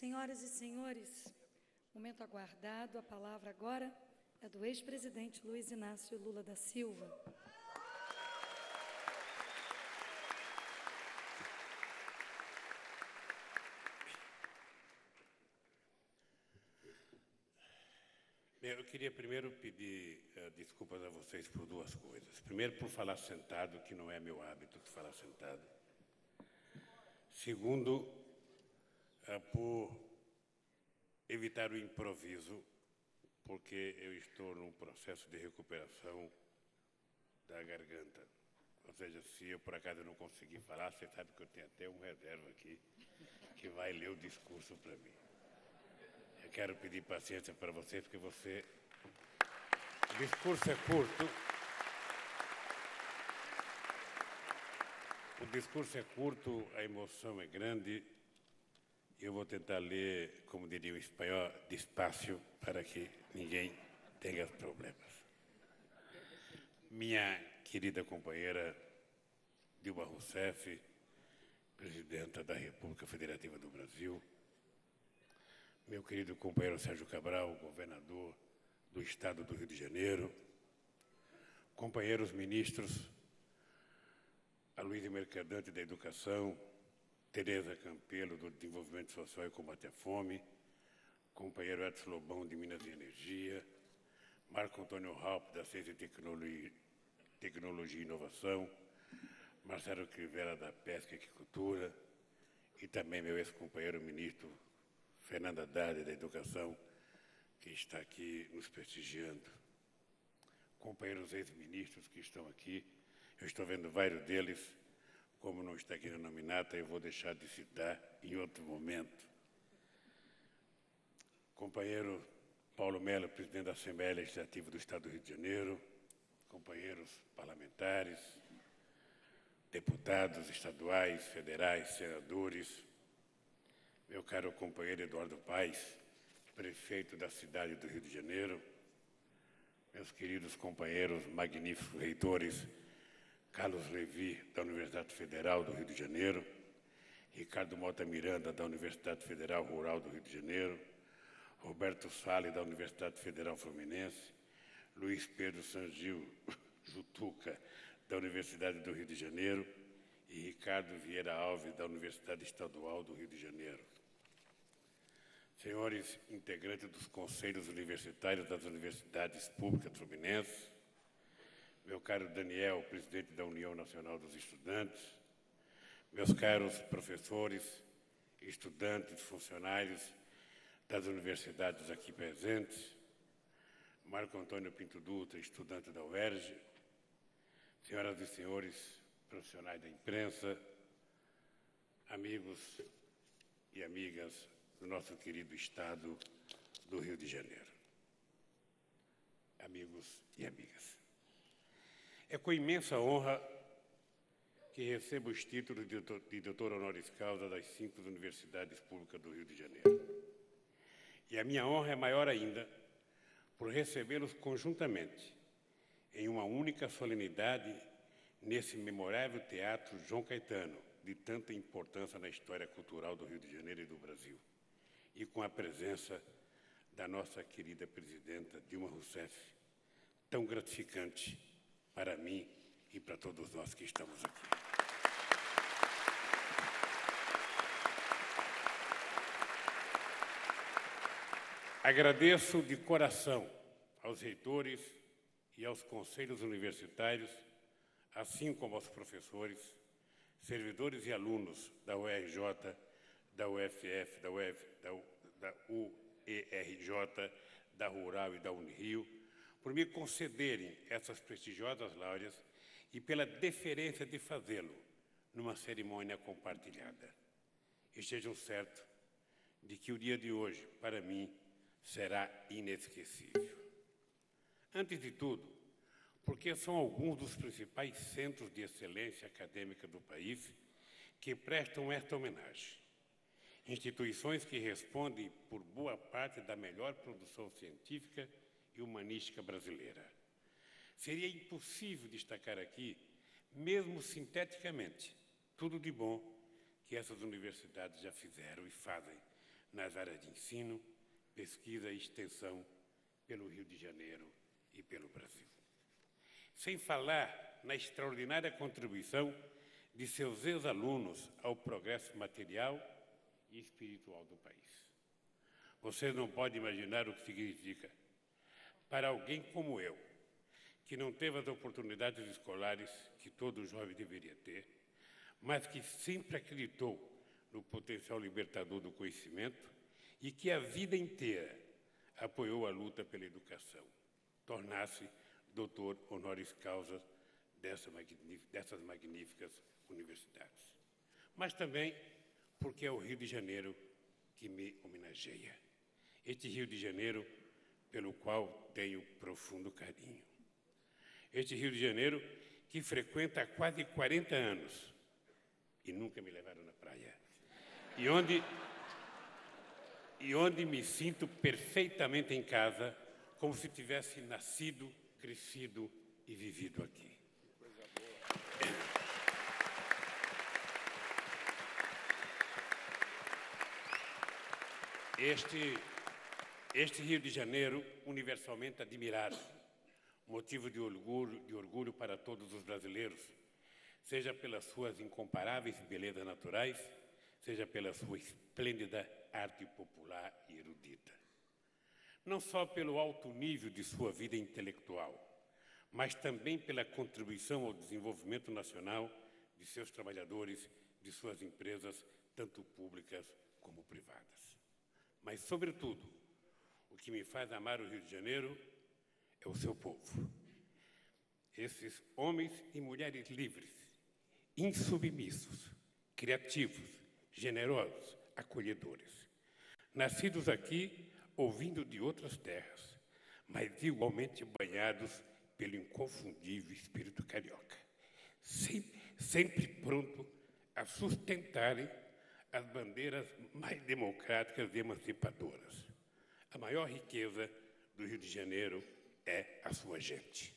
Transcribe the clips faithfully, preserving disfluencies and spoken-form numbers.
Senhoras e senhores, momento aguardado, a palavra agora é do ex-presidente Luiz Inácio Lula da Silva. Bem, eu queria primeiro pedir uh, desculpas a vocês por duas coisas. Primeiro, por falar sentado, que não é meu hábito falar sentado. Segundo, uh, por evitar o improviso, porque eu estou num processo de recuperação da garganta. Ou seja, se eu por acaso não conseguir falar, você sabe que eu tenho até um reserva aqui que vai ler o discurso para mim. Eu quero pedir paciência para vocês, porque você... O discurso é curto. O discurso é curto, a emoção é grande. Eu vou tentar ler, como diria o espanhol, despacio, para que ninguém tenha problemas. Minha querida companheira Dilma Rousseff, presidenta da República Federativa do Brasil, meu querido companheiro Sérgio Cabral, governador do Estado do Rio de Janeiro, companheiros ministros, Aloysio Mercadante da Educação, Tereza Campelo do Desenvolvimento Social e Combate à Fome, companheiro Edson Lobão de Minas e Energia, Marco Antônio Raup da Ciência e Tecnologia, Tecnologia e Inovação, Marcelo Crivella da Pesca e Agricultura e também meu ex-companheiro ministro Fernando Haddad, da Educação, que está aqui nos prestigiando. Companheiros ex-ministros que estão aqui, eu estou vendo vários deles, como não está aqui na nominata, eu vou deixar de citar em outro momento. Companheiro Paulo Mello, presidente da Assembleia Legislativa do Estado do Rio de Janeiro, companheiros parlamentares, deputados estaduais, federais, senadores, meu caro companheiro Eduardo Paes, prefeito da cidade do Rio de Janeiro, meus queridos companheiros magníficos reitores, Carlos Levi, da Universidade Federal do Rio de Janeiro, Ricardo Mota Miranda, da Universidade Federal Rural do Rio de Janeiro, Roberto Salles, da Universidade Federal Fluminense, Luiz Pedro Sangil Jutuca, da Universidade do Rio de Janeiro, e Ricardo Vieira Alves, da Universidade Estadual do Rio de Janeiro. Senhores integrantes dos conselhos universitários das universidades públicas fluminenses, meu caro Daniel, presidente da União Nacional dos Estudantes, meus caros professores, estudantes, funcionários das universidades aqui presentes, Marco Antônio Pinto Dutra, estudante da U E R J, senhoras e senhores profissionais da imprensa, amigos e amigas do nosso querido Estado do Rio de Janeiro. Amigos e amigas. É com imensa honra que recebo os títulos de doutor, de doutor honoris causa das cinco universidades públicas do Rio de Janeiro. E a minha honra é maior ainda por recebê-los conjuntamente em uma única solenidade nesse memorável Teatro João Caetano, de tanta importância na história cultural do Rio de Janeiro e do Brasil, e com a presença da nossa querida presidenta Dilma Rousseff, tão gratificante para mim e para todos nós que estamos aqui. Agradeço de coração aos reitores e aos conselhos universitários, assim como aos professores, servidores e alunos da U E R J, da U F F, da, U F, da, U, da U E R J, da Rural e da Unirio, por me concederem essas prestigiosas laureas e pela deferência de fazê-lo numa cerimônia compartilhada. Estejam certos de que o dia de hoje, para mim, será inesquecível. Antes de tudo, porque são alguns dos principais centros de excelência acadêmica do país que prestam esta homenagem. Instituições que respondem por boa parte da melhor produção científica e humanística brasileira. Seria impossível destacar aqui, mesmo sinteticamente, tudo de bom que essas universidades já fizeram e fazem nas áreas de ensino, pesquisa e extensão pelo Rio de Janeiro e pelo Brasil. Sem falar na extraordinária contribuição de seus ex-alunos ao progresso material e espiritual do país. Você não pode imaginar o que significa para alguém como eu, que não teve as oportunidades escolares que todo jovem deveria ter, mas que sempre acreditou no potencial libertador do conhecimento e que a vida inteira apoiou a luta pela educação, tornar-se doutor honoris causa dessa magnífica, dessas magníficas universidades. Mas também porque é o Rio de Janeiro que me homenageia. Este Rio de Janeiro pelo qual tenho profundo carinho. Este Rio de Janeiro que frequenta há quase quarenta anos e nunca me levaram na praia. E onde, e onde me sinto perfeitamente em casa, como se tivesse nascido, crescido e vivido aqui. Este, este Rio de Janeiro, universalmente admirado, motivo de orgulho, de orgulho para todos os brasileiros, seja pelas suas incomparáveis belezas naturais, seja pela sua esplêndida arte popular e erudita. Não só pelo alto nível de sua vida intelectual, mas também pela contribuição ao desenvolvimento nacional de seus trabalhadores, de suas empresas, tanto públicas como privadas. Mas, sobretudo, o que me faz amar o Rio de Janeiro é o seu povo. Esses homens e mulheres livres, insubmissos, criativos, generosos, acolhedores, nascidos aqui, ouvindo de outras terras, mas igualmente banhados pelo inconfundível espírito carioca, sempre, sempre pronto a sustentarem as bandeiras mais democráticas e emancipadoras. A maior riqueza do Rio de Janeiro é a sua gente.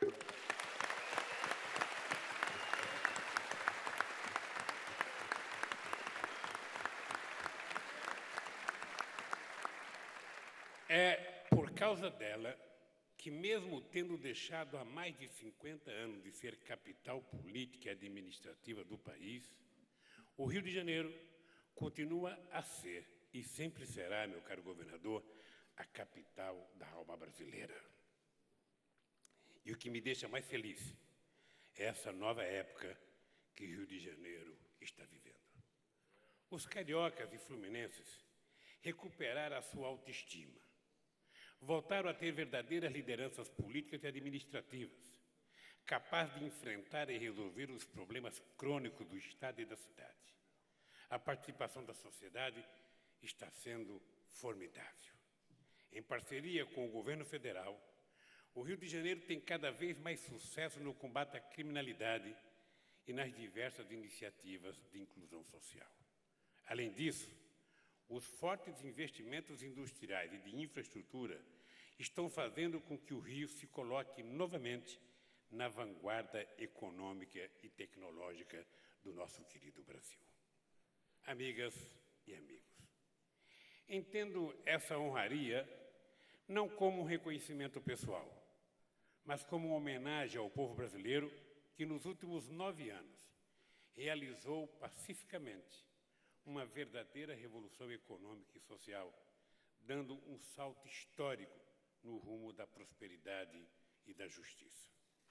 É por causa dela que, mesmo tendo deixado há mais de cinquenta anos de ser capital política e administrativa do país, o Rio de Janeiro continua a ser, e sempre será, meu caro governador, a capital da alma brasileira. E o que me deixa mais feliz é essa nova época que o Rio de Janeiro está vivendo. Os cariocas e fluminenses recuperaram a sua autoestima, voltaram a ter verdadeiras lideranças políticas e administrativas, capazes de enfrentar e resolver os problemas crônicos do Estado e da cidade. A participação da sociedade está sendo formidável. Em parceria com o governo federal, o Rio de Janeiro tem cada vez mais sucesso no combate à criminalidade e nas diversas iniciativas de inclusão social. Além disso, os fortes investimentos industriais e de infraestrutura estão fazendo com que o Rio se coloque novamente na vanguarda econômica e tecnológica do nosso querido Brasil. Amigas e amigos, entendo essa honraria não como um reconhecimento pessoal, mas como uma homenagem ao povo brasileiro que, nos últimos nove anos, realizou pacificamente uma verdadeira revolução econômica e social, dando um salto histórico no rumo da prosperidade e da justiça.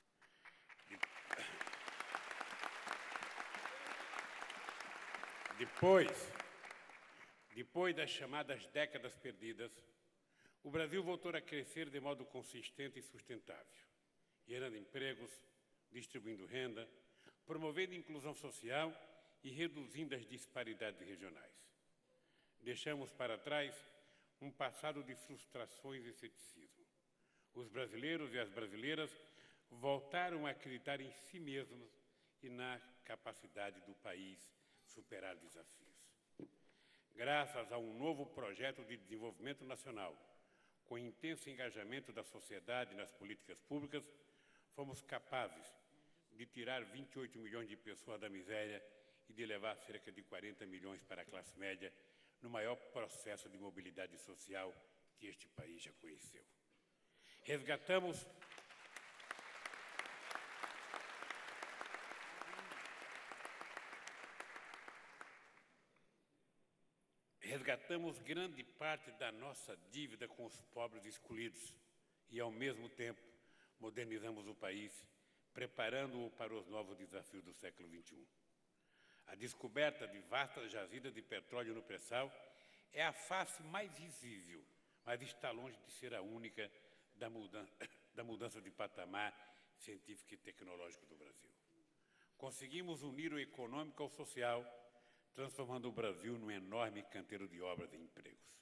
Depois, depois das chamadas décadas perdidas, o Brasil voltou a crescer de modo consistente e sustentável, gerando empregos, distribuindo renda, promovendo inclusão social e reduzindo as disparidades regionais. Deixamos para trás um passado de frustrações e ceticismo. Os brasileiros e as brasileiras voltaram a acreditar em si mesmos e na capacidade do país superar desafios. Graças a um novo projeto de desenvolvimento nacional, com intenso engajamento da sociedade nas políticas públicas, fomos capazes de tirar vinte e oito milhões de pessoas da miséria e de levar cerca de quarenta milhões para a classe média, no maior processo de mobilidade social que este país já conheceu. Resgatamos Resgatamos grande parte da nossa dívida com os pobres excluídos e, ao mesmo tempo, modernizamos o país, preparando-o para os novos desafios do século vinte e um. A descoberta de vastas jazidas de petróleo no pré-sal é a face mais visível, mas está longe de ser a única da mudança, da mudança de patamar científico e tecnológico do Brasil. Conseguimos unir o econômico ao social, transformando o Brasil num enorme canteiro de obras e empregos.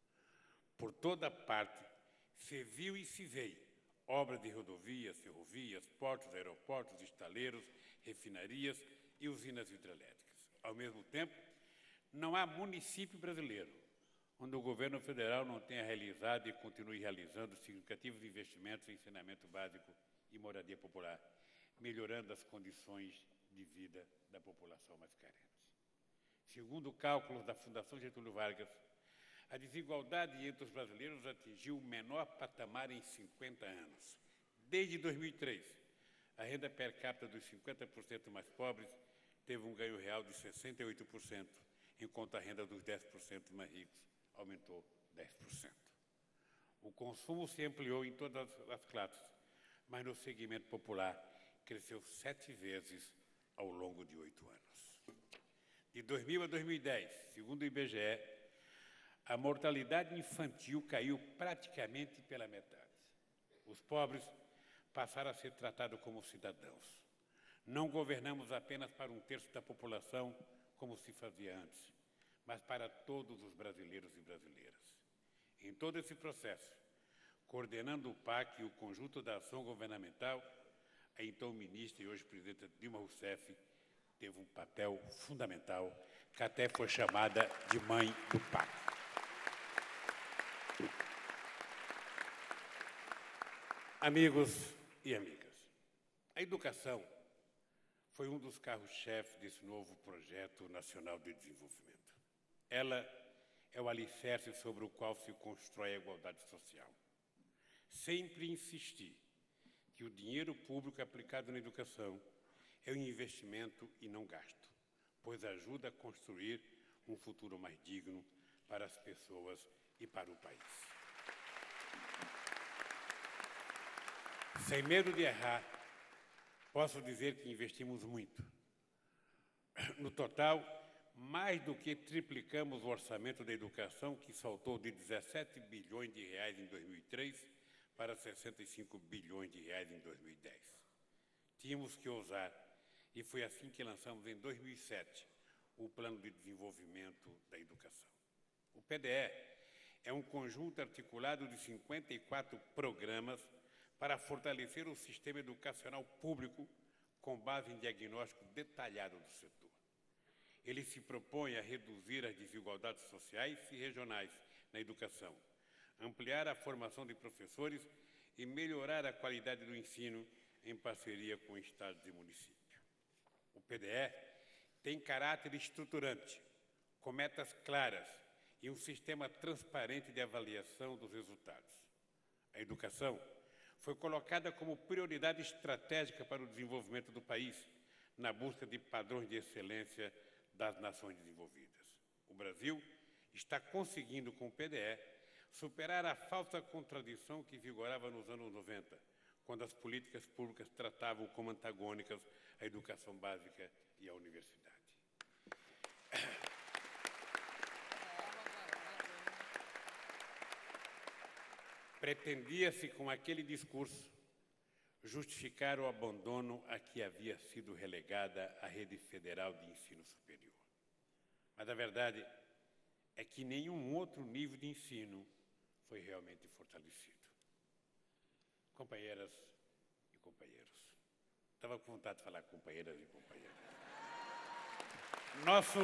Por toda parte, se viu e se vê obras de rodovias, ferrovias, portos, aeroportos, estaleiros, refinarias e usinas hidrelétricas. Ao mesmo tempo, não há município brasileiro onde o governo federal não tenha realizado e continue realizando significativos investimentos em saneamento básico e moradia popular, melhorando as condições de vida da população mais carente. Segundo cálculos da Fundação Getúlio Vargas, a desigualdade entre os brasileiros atingiu o menor patamar em cinquenta anos. Desde dois mil e três, a renda per capita dos cinquenta por cento mais pobres teve um ganho real de sessenta e oito por cento, enquanto a renda dos dez por cento mais ricos aumentou dez por cento. O consumo se ampliou em todas as classes, mas no segmento popular cresceu sete vezes ao longo de oito anos. De dois mil a dois mil e dez, segundo o I B G E, a mortalidade infantil caiu praticamente pela metade. Os pobres passaram a ser tratados como cidadãos. Não governamos apenas para um terço da população, como se fazia antes, mas para todos os brasileiros e brasileiras. Em todo esse processo, coordenando o P A C e o conjunto da ação governamental, a então ministra e hoje presidenta Dilma Rousseff teve um papel fundamental, que até foi chamada de mãe do P A C. Amigos e amigas, a educação foi um dos carros-chefes desse novo projeto nacional de desenvolvimento. Ela é o alicerce sobre o qual se constrói a igualdade social. Sempre insisti que o dinheiro público aplicado na educação é um investimento e não gasto, pois ajuda a construir um futuro mais digno para as pessoas e para o país. Sem medo de errar, posso dizer que investimos muito. No total, mais do que triplicamos o orçamento da educação, que saltou de dezessete bilhões de reais em dois mil e três para sessenta e cinco bilhões de reais em dois mil e dez. Tínhamos que ousar, e foi assim que lançamos em dois mil e sete o Plano de Desenvolvimento da Educação. O P D E é um conjunto articulado de cinquenta e quatro programas para fortalecer o sistema educacional público com base em diagnóstico detalhado do setor. Ele se propõe a reduzir as desigualdades sociais e regionais na educação, ampliar a formação de professores e melhorar a qualidade do ensino em parceria com estados e municípios. O P D E tem caráter estruturante, com metas claras e um sistema transparente de avaliação dos resultados. A educação foi colocada como prioridade estratégica para o desenvolvimento do país, na busca de padrões de excelência das nações desenvolvidas. O Brasil está conseguindo, com o P D E, superar a falsa contradição que vigorava nos anos noventa, quando as políticas públicas tratavam como antagônicas a educação básica e a universidade. Pretendia-se, com aquele discurso, justificar o abandono a que havia sido relegada a rede federal de ensino superior. Mas a verdade é que nenhum outro nível de ensino foi realmente fortalecido. Companheiras e companheiros, estava com vontade de falar companheiras e companheiros. Nosso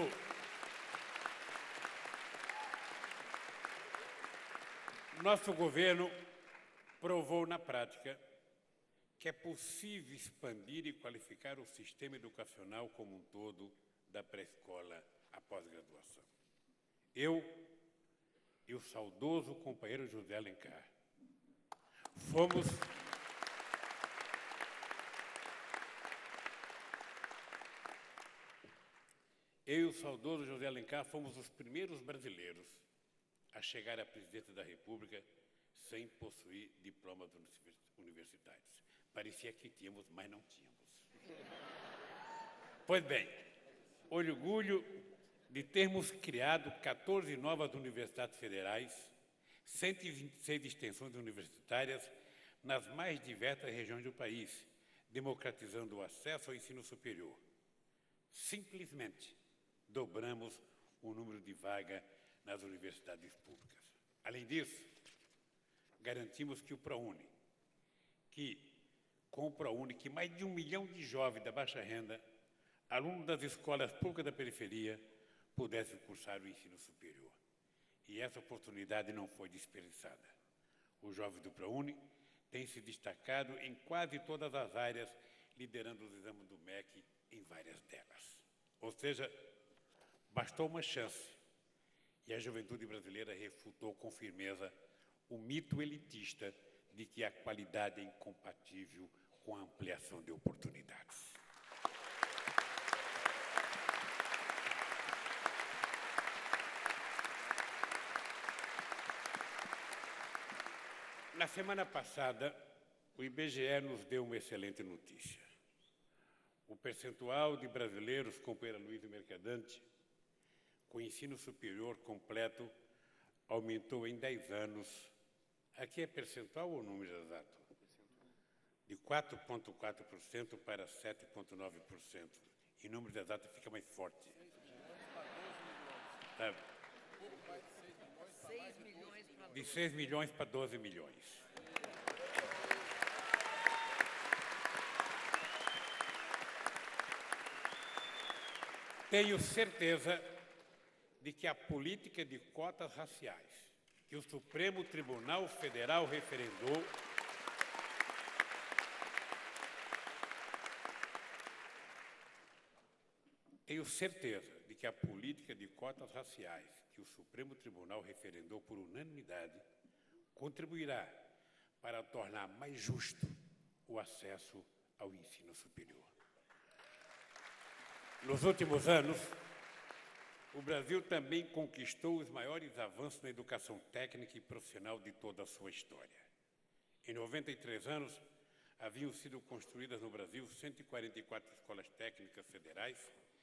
Nosso governo provou na prática que é possível expandir e qualificar o sistema educacional como um todo, da pré-escola à pós-graduação. Eu e o saudoso companheiro José Alencar fomos Eu e o saudoso José Alencar fomos os primeiros brasileiros a chegar à presidência da República sem possuir diplomas universitários. Parecia que tínhamos, mas não tínhamos. Pois bem, orgulho de termos criado quatorze novas universidades federais, cento e vinte e seis extensões universitárias nas mais diversas regiões do país, democratizando o acesso ao ensino superior. Simplesmente dobramos o número de vagas nas universidades públicas. Além disso, garantimos que o ProUni, que com o ProUni, que mais de um milhão de jovens da baixa renda, alunos das escolas públicas da periferia, pudessem cursar o ensino superior. E essa oportunidade não foi desperdiçada. Os jovens do ProUni têm se destacado em quase todas as áreas, liderando os exames do M E C em várias delas. Ou seja, bastou uma chance e a juventude brasileira refutou com firmeza o mito elitista de que a qualidade é incompatível com a ampliação de oportunidades. Na semana passada, o I B G E nos deu uma excelente notícia. O percentual de brasileiros, companheira Luiz Mercadante, com ensino superior completo, aumentou em dez anos. Aqui é percentual ou número exato? De quatro vírgula quatro por cento para sete vírgula nove por cento. Em números exatos fica mais forte. Sabe? De seis milhões para doze milhões. Tenho certeza de que a política de cotas raciais que o Supremo Tribunal Federal referendou Tenho certeza de que a política de cotas raciais que o Supremo Tribunal referendou por unanimidade contribuirá para tornar mais justo o acesso ao ensino superior. Nos últimos anos, o Brasil também conquistou os maiores avanços na educação técnica e profissional de toda a sua história. Em noventa e três anos, haviam sido construídas no Brasil cento e quarenta e quatro escolas técnicas federais.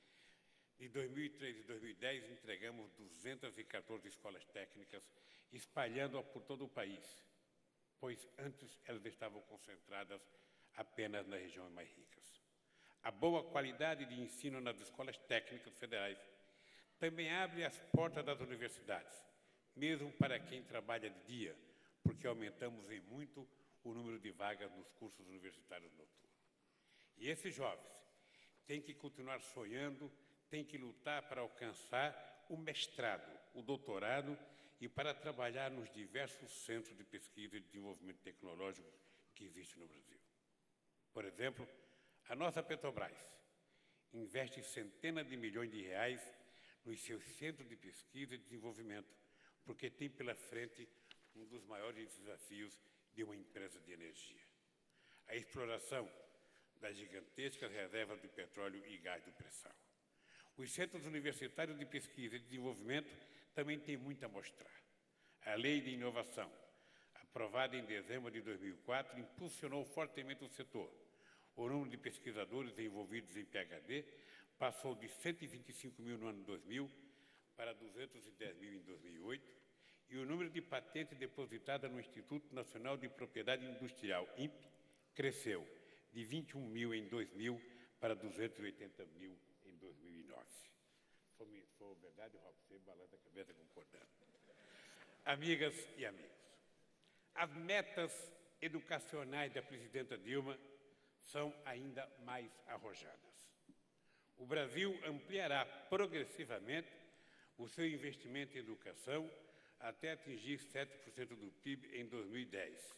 De dois mil e três e dois mil e dez, entregamos duzentas e quatorze escolas técnicas, espalhando-a por todo o país, pois antes elas estavam concentradas apenas nas regiões mais ricas. A boa qualidade de ensino nas escolas técnicas federais também abre as portas das universidades, mesmo para quem trabalha de dia, porque aumentamos em muito o número de vagas nos cursos universitários noturnos. E esses jovens têm que continuar sonhando, têm que lutar para alcançar o mestrado, o doutorado e para trabalhar nos diversos centros de pesquisa e desenvolvimento tecnológico que existem no Brasil. Por exemplo, a nossa Petrobras investe centenas de milhões de reais nos seus centros de pesquisa e desenvolvimento, porque tem pela frente um dos maiores desafios de uma empresa de energia: a exploração das gigantescas reservas de petróleo e gás do pré-sal. Os centros universitários de pesquisa e desenvolvimento também têm muito a mostrar. A Lei de Inovação, aprovada em dezembro de dois mil e quatro, impulsionou fortemente o setor. O número de pesquisadores envolvidos em P H D passou de cento e vinte e cinco mil no ano dois mil para duzentos e dez mil em dois mil e oito, e o número de patentes depositadas no Instituto Nacional de Propriedade Industrial, I N P, cresceu de vinte e um mil em dois mil para duzentos e oitenta mil em dois mil e nove. Se for verdade, Rob, você balança a cabeça concordando. Amigas e amigos, as metas educacionais da presidenta Dilma são ainda mais arrojadas. O Brasil ampliará progressivamente o seu investimento em educação até atingir sete por cento do P I B em dois mil e dez.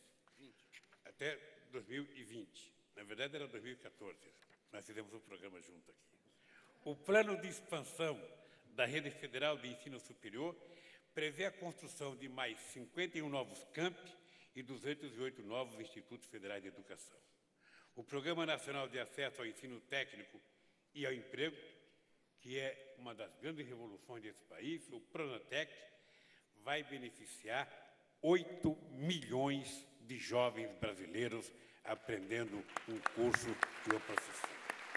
Até dois mil e vinte. Na verdade, era dois mil e quatorze. Nós fizemos um programa junto aqui. O plano de expansão da Rede Federal de Ensino Superior prevê a construção de mais cinquenta e um novos campi e duzentos e oito novos institutos federais de educação. O Programa Nacional de Acesso ao Ensino Técnico e ao Emprego, que é uma das grandes revoluções desse país, o Pronatec, vai beneficiar oito milhões de jovens brasileiros aprendendo um curso e uma profissão.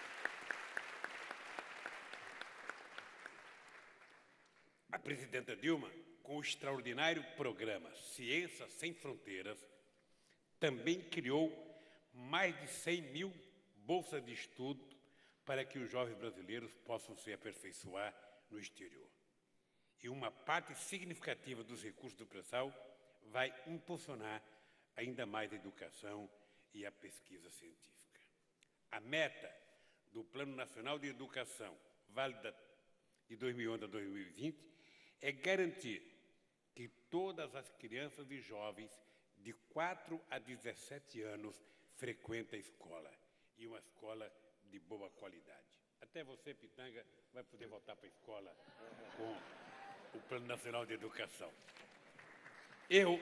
A presidenta Dilma, com o extraordinário programa Ciência Sem Fronteiras, também criou mais de cem mil bolsas de estudo para que os jovens brasileiros possam se aperfeiçoar no exterior. E uma parte significativa dos recursos do pré-sal vai impulsionar ainda mais a educação e a pesquisa científica. A meta do Plano Nacional de Educação, válida de dois mil e onze a dois mil e vinte, é garantir que todas as crianças e jovens de quatro a dezessete anos frequentem a escola, e uma escola de boa qualidade. Até você, Pitanga, vai poder voltar para a escola com o Plano Nacional de Educação. Eu,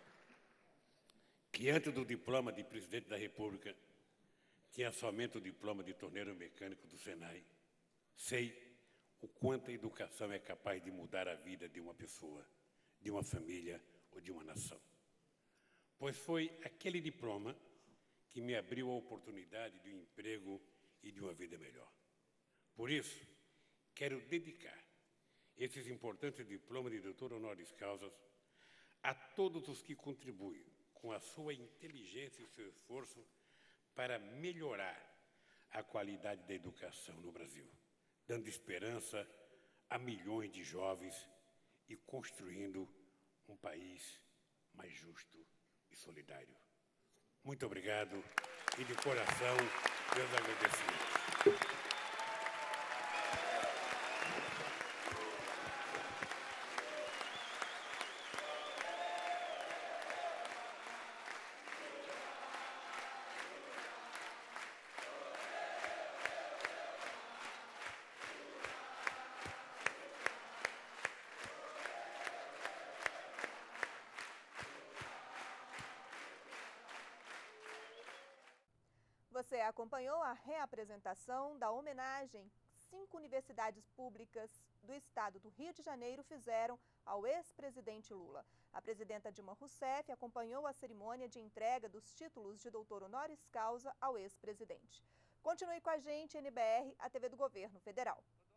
que antes do diploma de presidente da República tinha somente o diploma de torneiro mecânico do Senai, sei o quanto a educação é capaz de mudar a vida de uma pessoa, de uma família ou de uma nação. Pois foi aquele diploma que me abriu a oportunidade de um emprego e de uma vida melhor. Por isso, quero dedicar esses importantes diplomas de doutor honoris causa a todos os que contribuem com a sua inteligência e seu esforço para melhorar a qualidade da educação no Brasil, dando esperança a milhões de jovens e construindo um país mais justo e solidário. Muito obrigado e, de coração, meus agradecimentos. Você acompanhou a reapresentação da homenagem que cinco universidades públicas do estado do Rio de Janeiro fizeram ao ex-presidente Lula. A presidenta Dilma Rousseff acompanhou a cerimônia de entrega dos títulos de doutor honoris causa ao ex-presidente. Continue com a gente, N B R, a T V do Governo Federal.